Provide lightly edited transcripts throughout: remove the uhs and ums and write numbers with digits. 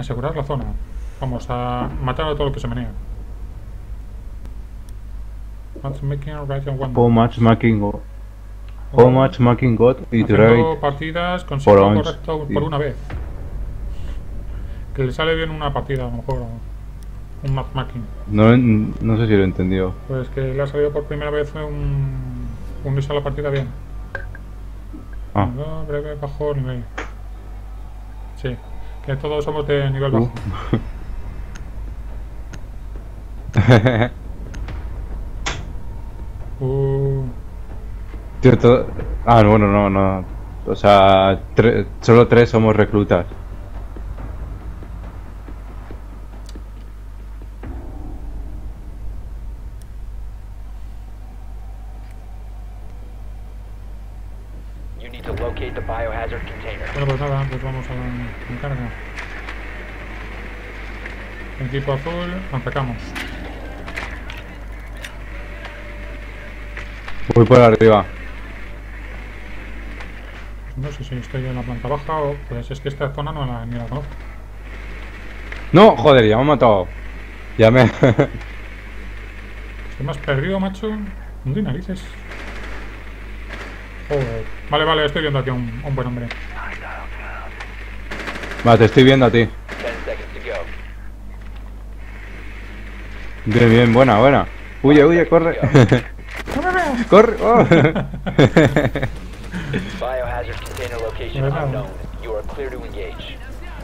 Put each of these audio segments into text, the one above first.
Asegurar la zona. Vamos a matar a todo lo que se menea. Matchmaking right and one. How much matchmaking got it Haciendo right partidas con for sitio once. correcto por una vez. Que le sale bien una partida, a lo mejor. Un matchmaking. No sé si lo he entendido. Pues que le ha salido por primera vez unirse a la partida bien. Ah. Breve, bajo nivel. Sí, que todos somos de nivel bajo. Tío, ah, bueno, no. O sea, solo 3 somos reclutas. You need to locate the biohazard container. Bueno, pues nada, pues vamos a la carga. Equipo azul, atacamos. Voy por arriba. No sé si estoy en la planta baja o... Pues es que esta zona no ni la conozco. No, joder, ya me han matado. Ya me... Estoy más perdido, macho. ¿Dónde narices? Joder. Vale, estoy viendo aquí a un buen hombre. Vale, te estoy viendo a ti. 10 seconds to go. Bien, buena. Huye, corre. Corre. Oh. Biohazard container location unknown. You are clear to engage.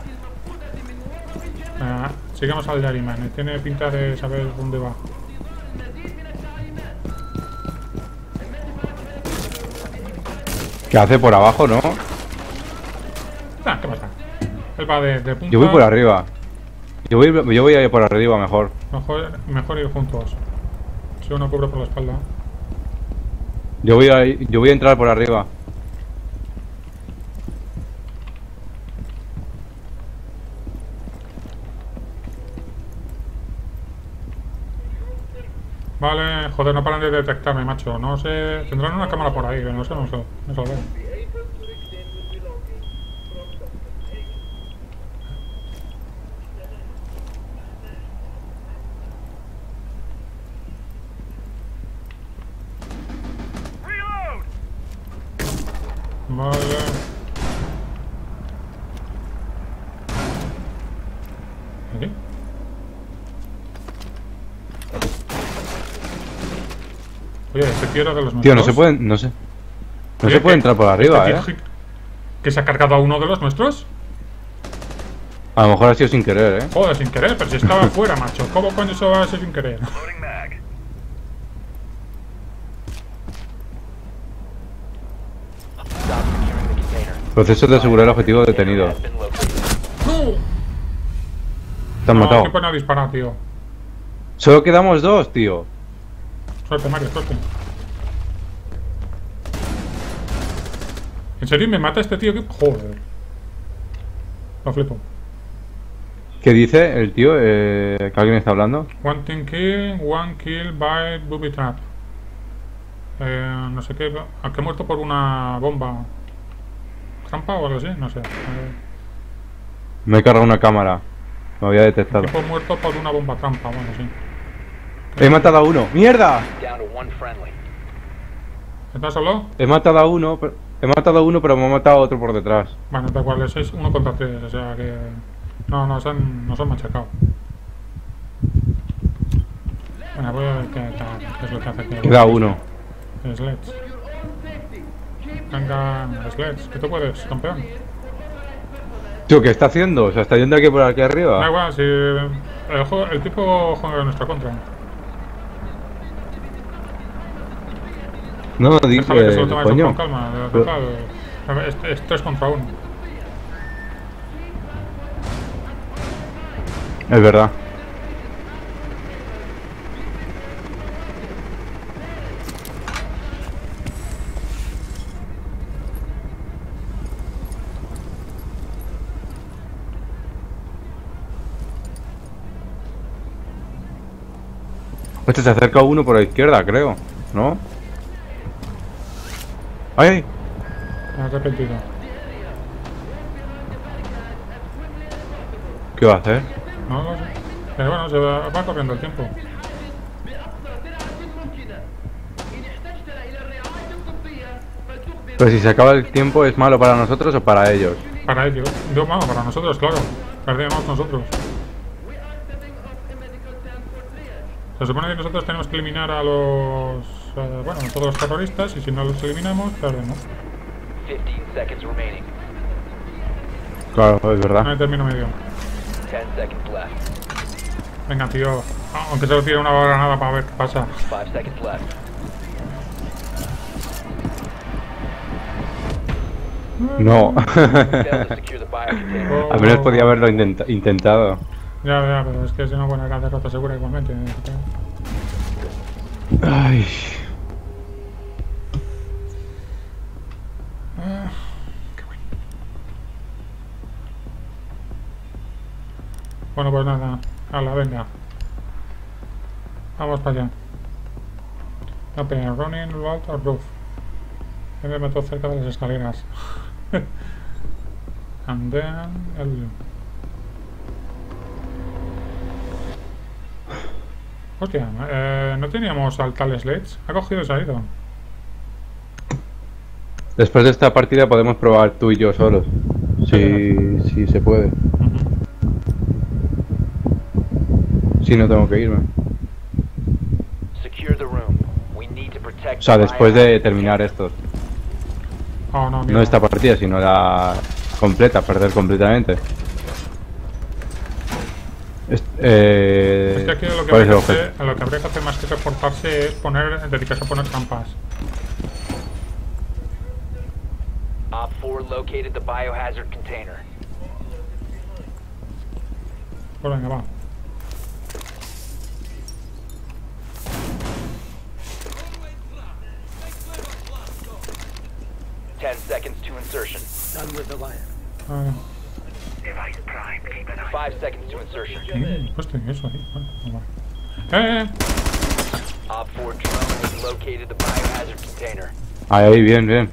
Sigamos al Yariman. Tiene pinta de saber dónde va. ¿Qué hace por abajo, no? ¿Qué pasa? Él va de punta. Yo voy por arriba. Yo voy a ir por arriba mejor. Mejor ir juntos. Si uno cubre por la espalda. Yo voy a entrar por arriba. Vale, joder, no paran de detectarme, macho. No sé, tendrán una cámara por ahí, no sé lo veo. Vale. ¿Aquí? Oye, ese tío era de los nuestros. Tío, no se puede entrar por arriba, ¿Que se ha cargado a uno de los nuestros? A lo mejor ha sido sin querer, Joder, sin querer, pero si estaba fuera, macho. ¿Cómo coño eso va a ser sin querer? Proceso de asegurar el objetivo detenido. Te han matado. ¿Qué pone a disparar, tío? Solo quedamos 2, tío. Suerte, Mario, suerte. ¿En serio me mata este tío? Joder. Lo flipo. ¿Qué dice el tío? ¿Que alguien está hablando? One kill by booby trap. No sé qué. ¿A qué ha muerto por una bomba? ¿Trampa o algo así? No sé. Me he cargado una cámara. Me había detectado. Tipo muerto por una bomba trampa, bueno, sí. He matado a uno. ¡Mierda! ¿Estás solo? He matado a uno, pero me ha matado a otro por detrás. Bueno, da igual, es 1 contra 3, o sea que... No se han machacado. Bueno, voy a ver qué es lo que hace aquí. Queda uno. Sledge. Gangan Sledge. ¿Qué tú puedes, campeón? Tío, ¿qué está haciendo? O sea, está yendo aquí por aquí arriba. Da igual, si el tipo juega en nuestra contra. No, Déjale que se lo tome coño. con calma. Es 3 contra 1. Es verdad. Este se acerca uno por la izquierda, creo, ¿no? ¡Ay! Me he arrepentido. ¿Qué va a hacer? No lo sé. Pero bueno, se va corriendo el tiempo. Pero si se acaba el tiempo, ¿es malo para nosotros o para ellos? Para ellos. Yo, vamos, para nosotros, claro. Perdemos nosotros. Se supone que nosotros tenemos que eliminar a los... bueno, a todos los terroristas, y si no los eliminamos, perdemos. 15 seconds remaining. Claro, es No verdad. me termino medio. 10 seconds left. Venga, tío. Aunque solo tire una granada para ver qué pasa. 5 seconds left. No. Failed to secure the biocontainer. Al menos podía haberlo intentado. Ya, pero es que si no, bueno, era derrota segura igualmente. Ay. Qué bueno. Bueno, pues nada. Hala, venga. Vamos para allá. Open, running, vault or roof. Me meto cerca de las escaleras. And then... Hostia, ¿no teníamos al tal Sledge? ¿Ha cogido y se ha ido? Después de esta partida podemos probar tú y yo solos. Si se puede. Si no tengo que irme. Secure the room. We need to protect O sea, the después de biohazard terminar container. esto. Oh, no, mira. No esta partida, sino la completa, perder completamente. Es que aquí lo que, ¿Cuál es el habría que objeto? hacer, lo que habría que hacer más que reportarse es dedicarse a poner trampas. Op 4 located the biohazard container. Pues venga, va. Ten seconds to insertion. Ah, 5 seconds to insertion. puesto eso ahí. Bueno, va. Op 4 drone has located the biohazard container. Ahí, bien, bien.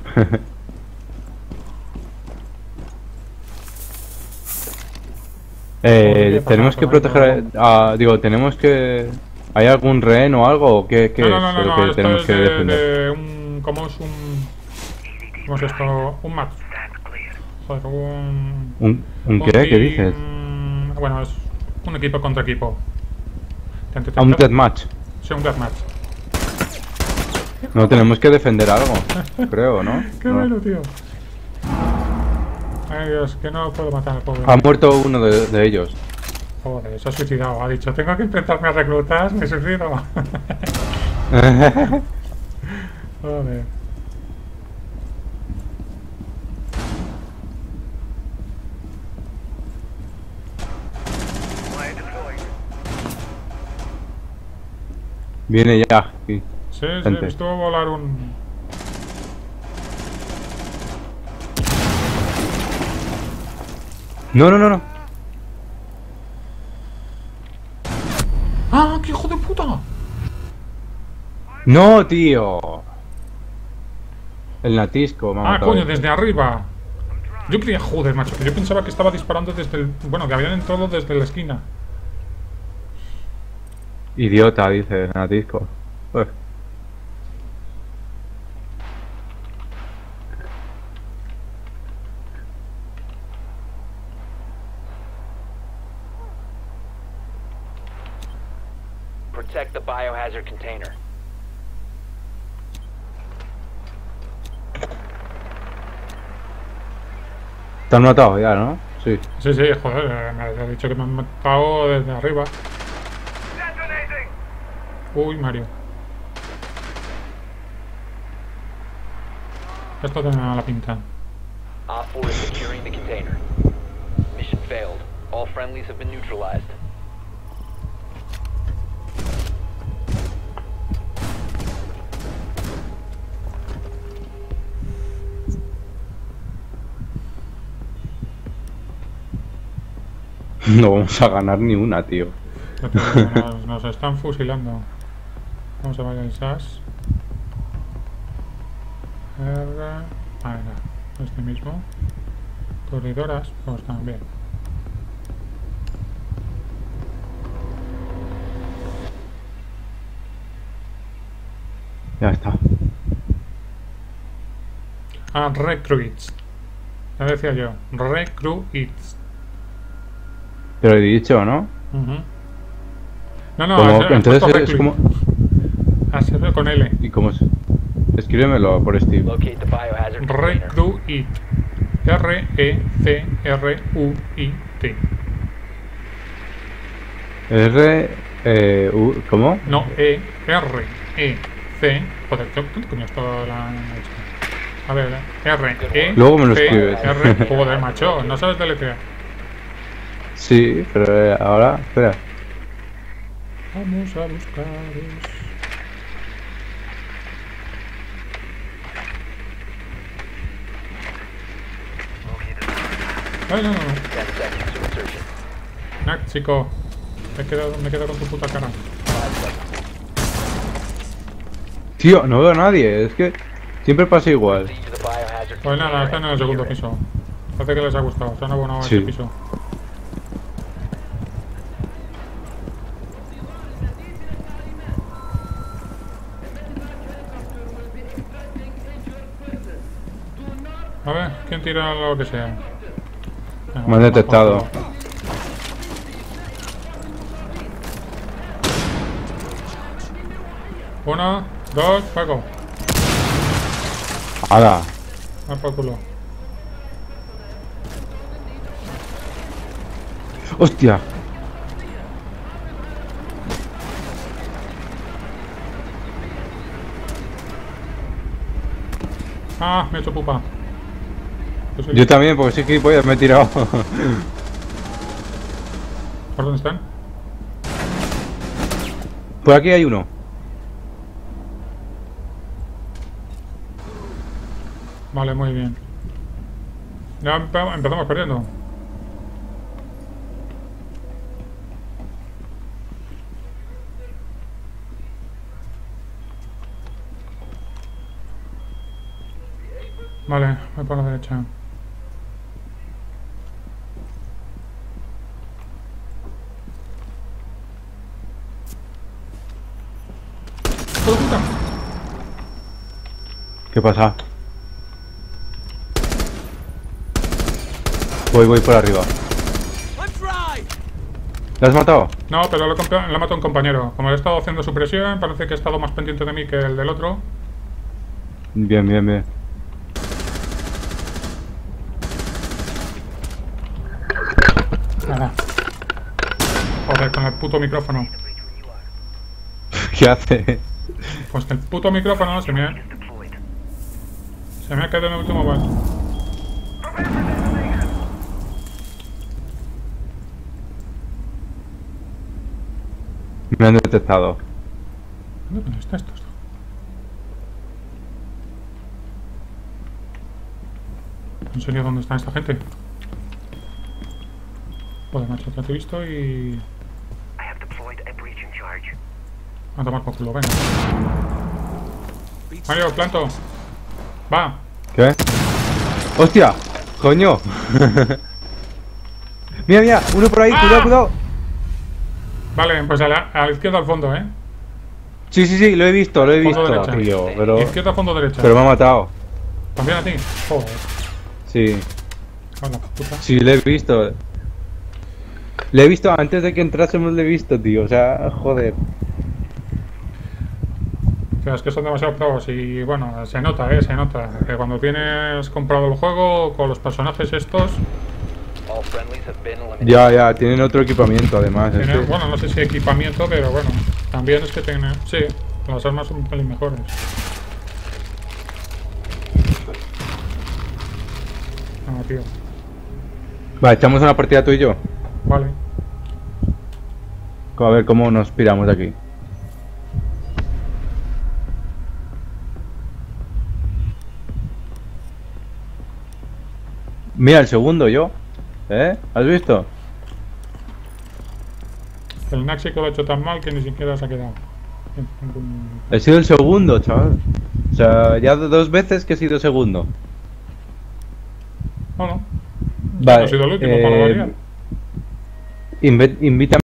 Tenemos que proteger digo, tenemos que... ¿Hay algún rehén o algo? ¿O qué No, es no, no, lo no, que esto tenemos es que defender? de un... ¿Cómo es un...? ¿Cómo es esto? Un match. Joder, ¿Un qué? ¿Qué team- dices? Bueno, es un equipo contra equipo. A un deathmatch. Sí, un deathmatch. No, tenemos que defender algo, creo, ¿no? Qué No. bueno, tío. Ay, Dios, que no puedo matar al pobre. Ha muerto uno de ellos. Joder, se ha suicidado. Ha dicho, tengo que enfrentarme a reclutas, me suicido. Joder. Viene ya. Sí. Sí, he Gente. visto volar un... No, no, no, no. ¡Ah, qué hijo de puta! No, tío. El natisco, me ha Ah, matado. coño, desde arriba. Yo creía, joder, macho, que yo pensaba que estaba disparando desde el... Bueno, que habían entrado desde la esquina. Idiota, dice el natisco. Uf. Protect the biohazard container. Te han matado ya, ¿no? Sí. Sí, sí, joder, me ha dicho que me han matado desde arriba. Uy, Mario. Esto tiene mala pinta. Op 4 is securing the container. Mission failed. All friendlies have been neutralized. No vamos a ganar ni una, tío. Ya te digo, nos están fusilando. Vamos a ver el SAS. R. Ah, venga, este mismo. Corredoras, pues también. Ya está. Ah, recruits. Ya decía yo, recruits. Te lo he dicho, ¿no? Ujú. No, no, Como, has entonces puesto es como... Has hecho con L. ¿Y cómo es? Escríbemelo por Steve. Locate the biohazard container. Recruit. R-E-C-R-U-I-T. ¿Cómo? No, E-R-E-C. Joder, ¿dónde coño está la... A ver, R-E... Luego me lo escribes. R... Joder, macho, no sabes deletrear. Sí, pero ahora... Espera. Vamos a buscaros. Ay, no, no, no. 10 seconds to insertion. Nah, chico. Me he quedado con tu puta cara. 5 seconds. Tío, no veo a nadie. Es que siempre pasa igual. Proceed to the biohazard Pues nada, container están en and el segundo secure it. piso. Parece que les ha gustado, se han abonado a Sí. este piso. A ver, ¿quién tira lo que sea? Venga, Me han detectado. Uno, dos, fuego. ¡Hala! Va por culo. ¡Hostia! Ah, me he hecho pupa. Pues sí. Yo también, porque sí que me he tirado. ¿Por dónde están? Por aquí hay uno. Vale, muy bien. Ya empezamos perdiendo. Vale, voy por la derecha. ¡Hijo de puta! ¿Qué pasa? Voy por arriba. ¿Le has matado? No, pero lo ha matado un compañero. Como he estado haciendo supresión, parece que ha estado más pendiente de mí que el del otro. Bien, bien, bien. Nada. Joder, con el puto micrófono. ¿Qué hace? Pues que el puto micrófono se me ha quedado en el último bus. Me han detectado. ¿Dónde está esto? ¿En serio dónde está esta gente? Joder, macho, te he visto y... A tomar por culo, venga. Mario, planto. Va. ¿Qué? ¡Hostia! ¡Coño! Mira, mira, uno por ahí, ¡Ah! cuidado, cuidado. Vale, pues a la izquierda al fondo, ¿eh? Sí, sí, sí, lo he visto, Fondo derecha. tío, pero Izquierda, fondo derecha. me ha matado. ¿También a ti? Joder. Sí, Hola, puta. sí, lo he visto. Le he visto antes de que entrásemos, le he visto, tío, o sea, joder. Es que son demasiado pros y bueno, se nota, se nota. Que cuando tienes comprado el juego con los personajes estos, All friendlies have been eliminated. Ya, tienen otro equipamiento además. es tienen, que- bueno, no sé si equipamiento, pero bueno, también es que tienen, sí, las armas son un pelín mejores. No, tío, Va, echamos una partida tú y yo. vale. A ver cómo nos piramos de aquí. Mira, el segundo yo. ¿Eh? ¿Has visto? El Naxico lo ha hecho tan mal que ni siquiera se ha quedado. He sido el segundo, chaval. O sea, ya dos veces que he sido segundo. No, no. Vale. No he sido el último, para variar. Invítame